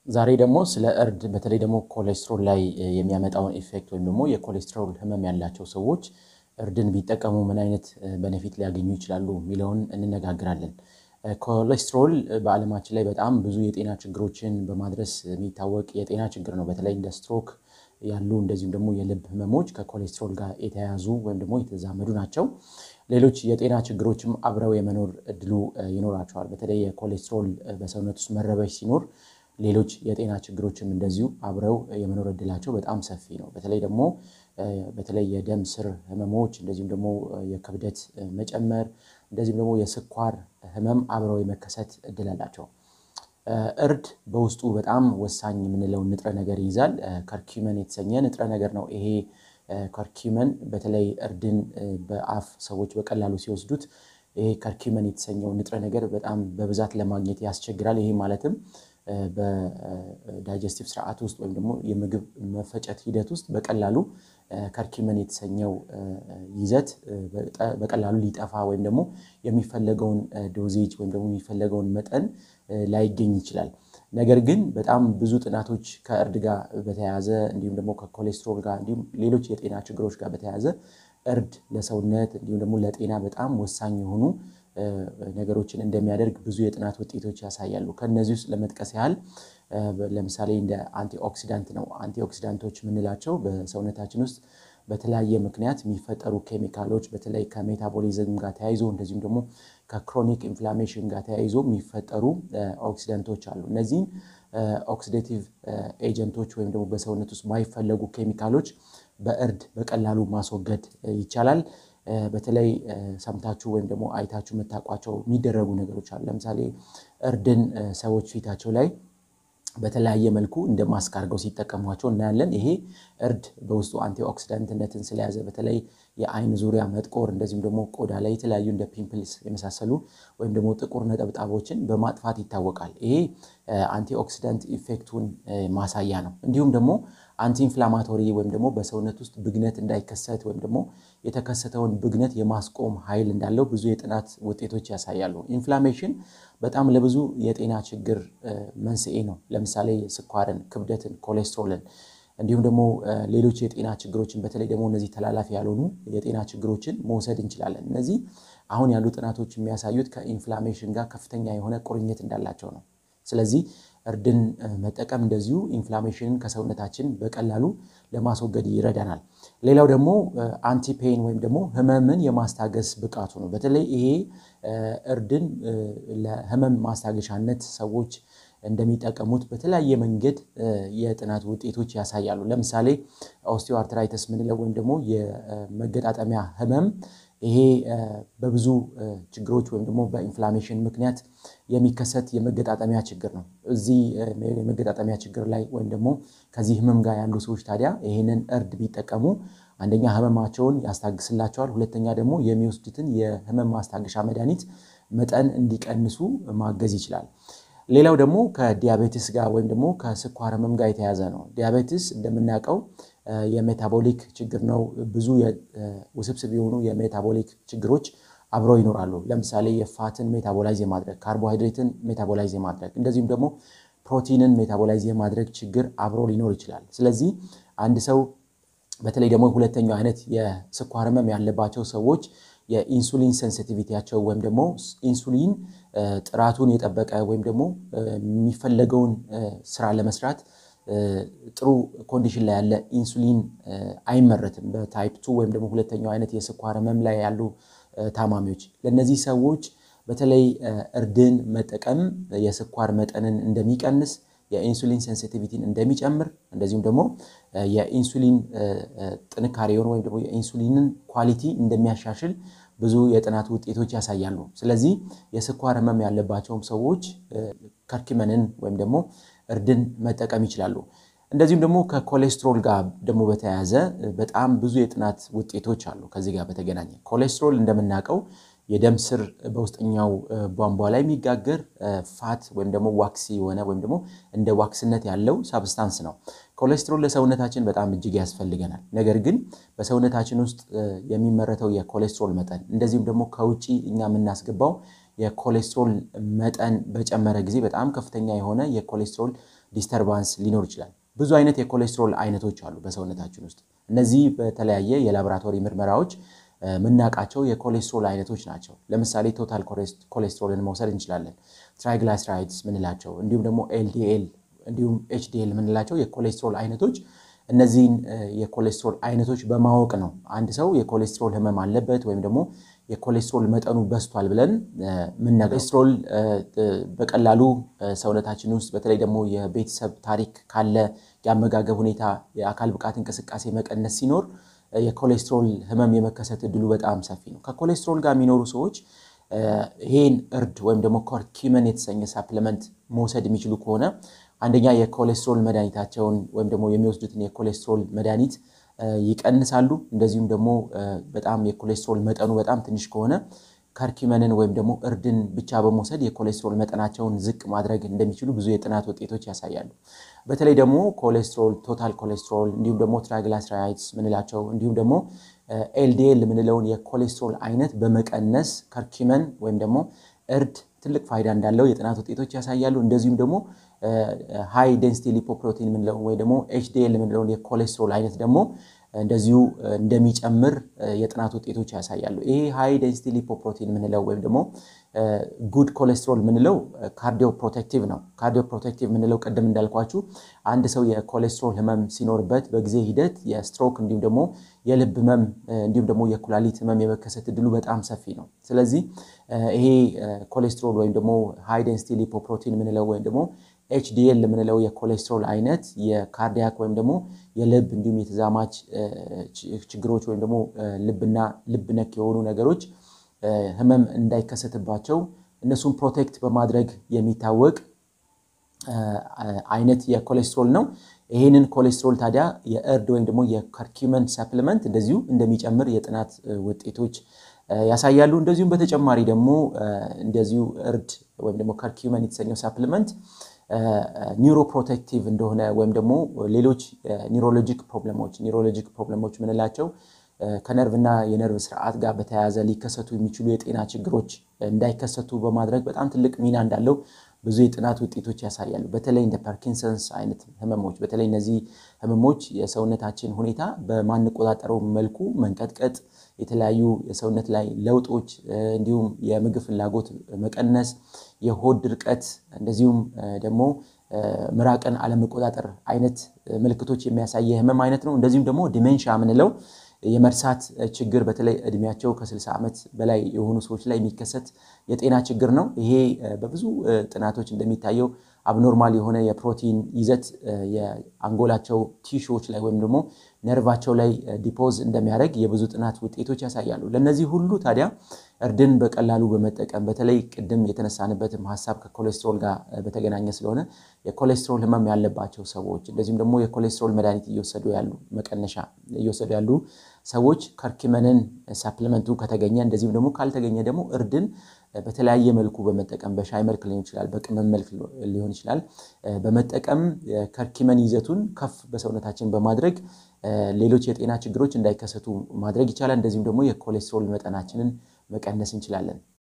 ዛሬ ደግሞ ስለ እርድ በተለይ ደግሞ ኮሌስትሮል ላይ የሚያመጣውን ኢፌክት ወይም ደግሞ የኮሌስትሮል ህመም ያላቸው ሰዎች እርድን ቢጠቀሙ ምን አይነት ቤኔፊት ሊያገኙ ይችላሉ የሚለውን እንነጋገራለን። ኮሌስትሮል በዓለማችን ላይ በጣም ብዙ የጤና ችግሮችን በማድረስ የሚታወቅ የጤና ችግር ነው። በተለይ እንደ ስትሮክ ያሉ እንደዚሁም ደግሞ የልብ ህመሞች ከኮሌስትሮል ጋር የተያያዙ ወይም ደግሞ የተዛመዱ ናቸው። ሌሎች የጤና ችግሮችም አብረው የመኖር እድሉ ይኖራቸዋል። በተለይ የኮሌስትሮል በሰውነት ውስጥ መረበሽ ሲኖር ሌሎች የጤና ችግሮችም እንደዚሁ አብረው የመኖር እድላቸው በጣም ሰፊ ነው። በተለይ የደም ስር ህመሞች እንደዚሁም ደግሞ የክብደት መጨመር እንደዚሁም ደግሞ የስኳር ህመም አብረው የመከሰት እድል አላቸው። እርድ በውስጡ በጣም ወሳኝ የምንለው ንጥረ ነገር ይይዛል። ከርኩመን የተሰኘ ንጥረ ነገር ነው። ይሄ ከርኩመን በተለይ እርድን በአፍ ሰዎች በቀላሉ ሲወስዱት ይሄ ከርኩመን የተሰኘው ንጥረ ነገር በጣም በብዛት ለማግኘት ያስቸግራል። ይሄ ማለትም በዳይጀስቲቭ ስርዓት ውስጥ ወይም ደግሞ የምግብ መፈጨት ሂደት ውስጥ በቀላሉ ከርኩመን የተሰኘው ይዘት በቀላሉ ሊጠፋ ወይም ደግሞ የሚፈለገውን ዶዜጅ ወይም ደግሞ የሚፈለገውን መጠን ላይገኝ ይችላል። ነገር ግን በጣም ብዙ ጥናቶች ከእርድ ጋር በተያያዘ እንዲሁም ደግሞ ከኮሌስትሮል ጋር እንዲሁም ሌሎች የጤና ችግሮች ጋር በተያያዘ እርድ ለሰውነት እንዲሁም ደግሞ ለጤና በጣም ወሳኝ የሆኑ ነገሮችን እንደሚያደርግ ብዙ የጥናት ውጤቶች ያሳያሉ። ከነዚህ ውስጥ ለመጥቀስ ያህል ለምሳሌ እንደ አንቲኦክሲዳንት ነው። አንቲኦክሲዳንቶች የምንላቸው በሰውነታችን ውስጥ በተለያየ ምክንያት የሚፈጠሩ ኬሚካሎች በተለይ ከሜታቦሊዝም ጋር ተያይዞ እንደዚሁም ደግሞ ከክሮኒክ ኢንፍላሜሽን ጋር ተያይዞ የሚፈጠሩ ኦክሲዳንቶች አሉ። እነዚህ ኦክሲዴቲቭ ኤጀንቶች ወይም ደግሞ በሰውነት ውስጥ የማይፈለጉ ኬሚካሎች በእርድ በቀላሉ ማስወገድ ይቻላል። በተለይ ሰምታችሁ ወይም ደግሞ አይታችሁ መታቋቸው የሚደረጉ ነገሮች አሉ። ለምሳሌ እርድን ሰዎች ፊታቸው ላይ በተለያየ መልኩ እንደ ማስክ አድርገው ሲጠቀሟቸው እናያለን። ይሄ እርድ በውስጡ አንቲኦክሲዳንትነትን ስለያዘ በተለይ የአይን ዙሪያ መጥቆር እንደዚሁም ደግሞ ቆዳ ላይ የተለያዩ እንደ ፒምፕልስ የመሳሰሉ ወይም ደግሞ ጥቁር ነጠብጣቦችን በማጥፋት ይታወቃል። ይሄ አንቲኦክሲዳንት ኢፌክቱን ማሳያ ነው። እንዲሁም ደግሞ አንቲ ኢንፍላማቶሪ ወይም ደግሞ በሰውነት ውስጥ ብግነት እንዳይከሰት ወይም ደግሞ የተከሰተውን ብግነት የማስቆም ኃይል እንዳለው ብዙ የጥናት ውጤቶች ያሳያሉ። ኢንፍላሜሽን በጣም ለብዙ የጤና ችግር መንስኤ ነው። ለምሳሌ ስኳርን፣ ክብደትን፣ ኮሌስትሮልን እንዲሁም ደግሞ ሌሎች የጤና ችግሮችን በተለይ ደግሞ እነዚህ ተላላፊ ያልሆኑ የጤና ችግሮችን መውሰድ እንችላለን። እነዚህ አሁን ያሉ ጥናቶች የሚያሳዩት ከኢንፍላሜሽን ጋር ከፍተኛ የሆነ ቁርኝት እንዳላቸው ነው። ስለዚህ እርድን መጠቀም እንደዚሁ ኢንፍላሜሽንን ከሰውነታችን በቀላሉ ለማስወገድ ይረዳናል። ሌላው ደግሞ አንቲ ፔን ወይም ደግሞ ህመምን የማስታገስ ብቃቱ ነው። በተለይ ይሄ እርድን ለህመም ማስታገሻነት ሰዎች እንደሚጠቀሙት በተለያየ መንገድ የጥናት ውጤቶች ያሳያሉ። ለምሳሌ ኦስቲዮአርትራይተስ ምንለው ወይም ደግሞ የመገጣጠሚያ ህመም ይሄ በብዙ ችግሮች ወይም ደግሞ በኢንፍላሜሽን ምክንያት የሚከሰት የመገጣጠሚያ ችግር ነው። እዚህ የመገጣጠሚያ ችግር ላይ ወይም ደግሞ ከዚህ ህመም ጋር ያሉ ሰዎች ታዲያ ይሄንን እርድ ቢጠቀሙ አንደኛ ህመማቸውን ያስታግስላቸዋል፣ ሁለተኛ ደግሞ የሚወስዱትን የህመም ማስታገሻ መድኃኒት መጠን እንዲቀንሱ ማገዝ ይችላል። ሌላው ደግሞ ከዲያቤቲስ ጋር ወይም ደግሞ ከስኳር ህመም ጋር የተያያዘ ነው። ዲያቤቲስ እንደምናውቀው የሜታቦሊክ ችግር ነው። ብዙ ውስብስብ የሆኑ የሜታቦሊክ ችግሮች አብረው ይኖራሉ። ለምሳሌ የፋትን ሜታቦላይዝ የማድረግ፣ ካርቦሃይድሬትን ሜታቦላይዝ የማድረግ እንደዚሁም ደግሞ ፕሮቲንን ሜታቦላይዝ የማድረግ ችግር አብሮ ሊኖር ይችላል። ስለዚህ አንድ ሰው በተለይ ደግሞ ሁለተኛው አይነት የስኳር ህመም ያለባቸው ሰዎች የኢንሱሊን ሴንሲቲቪቲያቸው ወይም ደግሞ ኢንሱሊን ጥራቱን የጠበቀ ወይም ደግሞ የሚፈለገውን ስራ ለመስራት ጥሩ ኮንዲሽን ላይ ያለ ኢንሱሊን አይመረትም በታይፕ 2 ወይም ደግሞ ሁለተኛው አይነት የስኳር ህመም ላይ ያሉ ታማሚዎች። ለነዚህ ሰዎች በተለይ እርድን መጠቀም የስኳር መጠንን እንደሚቀንስ፣ የኢንሱሊን ሴንሲቲቪቲን እንደሚጨምር እንደዚሁም ደግሞ የኢንሱሊን ጥንካሬውን ወይም ደግሞ የኢንሱሊንን ኳሊቲ እንደሚያሻሽል ብዙ የጥናት ውጤቶች ያሳያሉ። ስለዚህ የስኳር ህመም ያለባቸውም ሰዎች ከርኩመንን ወይም ደግሞ እርድን መጠቀም ይችላሉ። እንደዚሁም ደግሞ ከኮሌስትሮል ጋር ደግሞ በተያያዘ በጣም ብዙ የጥናት ውጤቶች አሉ። ከዚህ ጋር በተገናኘ ኮሌስትሮል እንደምናውቀው የደም ስር በውስጠኛው ቧንቧ ላይ የሚጋገር ፋት ወይም ደግሞ ዋክሲ የሆነ ወይም ደግሞ እንደ ዋክስነት ያለው ሳብስታንስ ነው። ኮሌስትሮል ለሰውነታችን በጣም እጅግ ያስፈልገናል። ነገር ግን በሰውነታችን ውስጥ የሚመረተው የኮሌስትሮል መጠን እንደዚሁም ደግሞ ከውጪ እኛ የምናስገባው የኮሌስትሮል መጠን በጨመረ ጊዜ በጣም ከፍተኛ የሆነ የኮሌስትሮል ዲስተርባንስ ሊኖር ይችላል። ብዙ አይነት የኮሌስትሮል አይነቶች አሉ በሰውነታችን ውስጥ። እነዚህ በተለያየ የላቦራቶሪ ምርመራዎች ምናቃቸው የኮሌስትሮል አይነቶች ናቸው። ለምሳሌ ቶታል ኮሌስትሮልን መውሰድ እንችላለን። ትራይግላይሰራይድስ ምንላቸው እንዲሁም ደግሞ ኤልዲኤል እንዲሁም ኤችዲኤል ምንላቸው የኮሌስትሮል አይነቶች እነዚህን የኮሌስትሮል አይነቶች በማወቅ ነው አንድ ሰው የኮሌስትሮል ህመም አለበት ወይም ደግሞ የኮሌስትሮል መጠኑ በስቷል ብለን ኮሌስትሮል በቀላሉ ሰውነታችን ውስጥ በተለይ ደግሞ የቤተሰብ ታሪክ ካለ ያመጋገብ ሁኔታ የአካል ብቃት እንቅስቃሴ መቀነስ ሲኖር የኮሌስትሮል ህመም የመከሰት እድሉ በጣም ሰፊ ነው። ከኮሌስትሮል ጋር የሚኖሩ ሰዎች ይሄን እርድ ወይም ደግሞ ኮርኪመን የተሰኘ ሳፕሊመንት መውሰድ የሚችሉ ከሆነ አንደኛ የኮሌስትሮል መድኃኒታቸውን ወይም ደግሞ የሚወስዱትን የኮሌስትሮል መድኃኒት ይቀንሳሉ። እንደዚሁም ደግሞ በጣም የኮሌስትሮል መጠኑ በጣም ትንሽ ከሆነ ከርኪመንን ወይም ደግሞ እርድን ብቻ በመውሰድ የኮሌስትሮል መጠናቸውን ዝቅ ማድረግ እንደሚችሉ ብዙ የጥናት ውጤቶች ያሳያሉ። በተለይ ደግሞ ኮሌስትሮል ቶታል ኮሌስትሮል እንዲሁም ደግሞ ትራይግላይሰራይድስ ምንላቸው እንዲሁም ደግሞ ኤልዲኤል ምንለውን የኮሌስትሮል አይነት በመቀነስ ከርኪመን ወይም ደግሞ እርድ ትልቅ ፋይዳ እንዳለው የጥናት ውጤቶች ያሳያሉ። እንደዚሁም ደግሞ ሃይ ዴንሲቲ ሊፖፕሮቲን ምንለው ወይ ደግሞ ኤችዲኤል ምንለውን የኮሌስትሮል አይነት ደግሞ እንደዚሁ እንደሚጨምር የጥናት ውጤቶች ያሳያሉ። ይሄ ሃይ ዴንሲቲ ሊፖፕሮቲን ምንለው ወይም ደግሞ ጉድ ኮሌስትሮል ምንለው ካርዲዮ ፕሮቴክቲቭ ነው። ካርዲዮ ፕሮቴክቲቭ ምንለው ቀደም እንዳልኳችሁ አንድ ሰው የኮሌስትሮል ህመም ሲኖርበት በጊዜ ሂደት የስትሮክ እንዲሁም ደግሞ የልብ ህመም እንዲሁም ደግሞ የኩላሊት ህመም የመከሰት እድሉ በጣም ሰፊ ነው። ስለዚህ ይሄ ኮሌስትሮል ወይም ደግሞ ሃይ ዴንሲቲ ሊፖፕሮቲን ምንለው ወይም ደግሞ ኤችዲኤል ምንለው የኮሌስትሮል አይነት የካርዲያክ ወይም ደግሞ የልብ እንዲሁም የተዛማች ችግሮች ወይም ደግሞ ልብ ነክ የሆኑ ነገሮች ህመም እንዳይከሰትባቸው እነሱን ፕሮቴክት በማድረግ የሚታወቅ አይነት የኮሌስትሮል ነው። ይሄንን ኮሌስትሮል ታዲያ የእርድ ወይም ደግሞ የከርኪመን ሳፕሊመንት እንደዚሁ እንደሚጨምር የጥናት ውጤቶች ያሳያሉ። እንደዚሁም በተጨማሪ ደግሞ እንደዚሁ እርድ ወይም ደግሞ ከርኪመን የተሰኘው ሳፕሊመንት ኒውሮፕሮቴክቲቭ እንደሆነ ወይም ደግሞ ሌሎች ኒውሮሎጂክ ፕሮብለሞች ምንላቸው ከነርቭና የነርቭ ስርዓት ጋር በተያያዘ ሊከሰቱ የሚችሉ የጤና ችግሮች እንዳይከሰቱ በማድረግ በጣም ትልቅ ሚና እንዳለው ብዙ የጥናት ውጤቶች ያሳያሉ። በተለይ እንደ ፓርኪንሰንስ አይነት ህመሞች በተለይ እነዚህ ህመሞች የሰውነታችን ሁኔታ በማንቆጣጠረው መልኩ መንቀጥቀጥ የተለያዩ የሰውነት ላይ ለውጦች እንዲሁም የምግብ ፍላጎት መቀነስ የሆድ ድርቀት እንደዚሁም ደግሞ ምራቅን አለመቆጣጠር አይነት ምልክቶች የሚያሳይ ህመም አይነት ነው። እንደዚሁም ደግሞ ዲሜንሺያ ምንለው የመርሳት ችግር በተለይ እድሜያቸው ከ60 ዓመት በላይ የሆኑ ሰዎች ላይ የሚከሰት የጤና ችግር ነው። ይሄ በብዙ ጥናቶች እንደሚታየው አብኖርማል የሆነ የፕሮቲን ይዘት የአንጎላቸው ቲሹዎች ላይ ወይም ደግሞ ነርቫቸው ላይ ዲፖዝ እንደሚያደርግ የብዙ ጥናት ውጤቶች ያሳያሉ። ለነዚህ ሁሉ ታዲያ እርድን በቀላሉ በመጠቀም በተለይ ቅድም የተነሳንበትም ሐሳብ ከኮሌስትሮል ጋር በተገናኘ ስለሆነ የኮሌስትሮል ህመም ያለባቸው ሰዎች እንደዚሁም ደግሞ የኮሌስትሮል መድኃኒት መቀነሻ እየወሰዱ ያሉ ሰዎች ከርኪመንን ሳፕሊመንቱ ከተገኘ እንደዚሁም ደግሞ ካልተገኘ ደግሞ እርድን በተለያየ መልኩ በመጠቀም በሻይ መልክ ሊሆን ይችላል በቅመም መልክ ሊሆን ይችላል በመጠቀም ከርኪመን ይዘቱን ከፍ በሰውነታችን በማድረግ ሌሎች የጤና ችግሮች እንዳይከሰቱ ማድረግ ይቻላል። እንደዚሁም ደግሞ የኮሌስትሮል መጠናችንን መቀነስ እንችላለን።